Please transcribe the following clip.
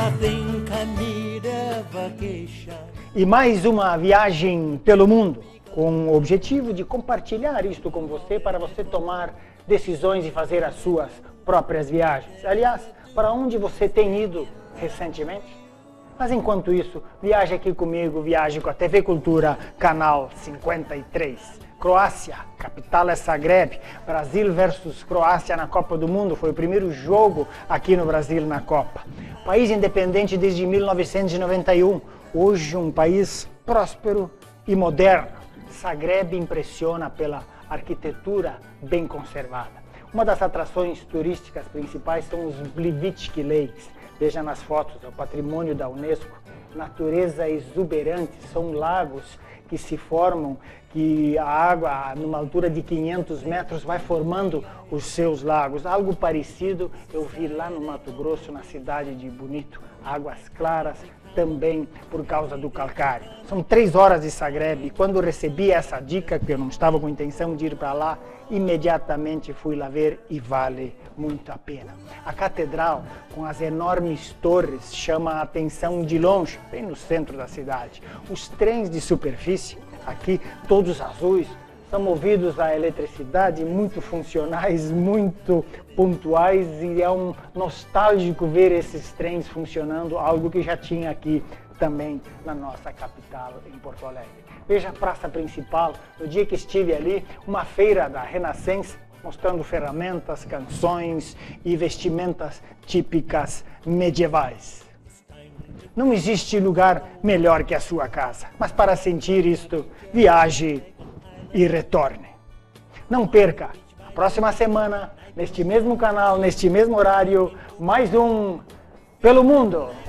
E mais uma viagem pelo mundo, com o objetivo de compartilhar isto com você, para você tomar decisões e fazer as suas próprias viagens. Aliás, para onde você tem ido recentemente? Mas enquanto isso, viaje aqui comigo, viaje com a TV Cultura, canal 53. Croácia, capital é Zagreb. Brasil versus Croácia na Copa do Mundo. Foi o primeiro jogo aqui no Brasil na Copa. País independente desde 1991. Hoje um país próspero e moderno. Zagreb impressiona pela arquitetura bem conservada. Uma das atrações turísticas principais são os Plitvički Lakes. Veja nas fotos, é o patrimônio da Unesco. Natureza exuberante, são lagos que se formam, que a água, numa altura de 500 metros, vai formando os seus lagos. Algo parecido eu vi lá no Mato Grosso, na cidade de Bonito. Águas claras, também por causa do calcário. São 3 horas de Zagreb, e quando recebi essa dica, que eu não estava com intenção de ir para lá, imediatamente fui lá ver e vale muito a pena. A catedral, com as enormes torres, chama a atenção de longe, bem no centro da cidade. Os trens de superfície, aqui todos azuis, são movidos a eletricidade, muito funcionais, muito pontuais, e é nostálgico ver esses trens funcionando, algo que já tinha aqui também na nossa capital, em Porto Alegre. Veja a praça principal, no dia que estive ali, uma feira da Renascença, mostrando ferramentas, canções e vestimentas típicas medievais. Não existe lugar melhor que a sua casa, mas para sentir isto, viaje e retorne. Não perca, a próxima semana, neste mesmo canal, neste mesmo horário, mais um Pelo Mundo.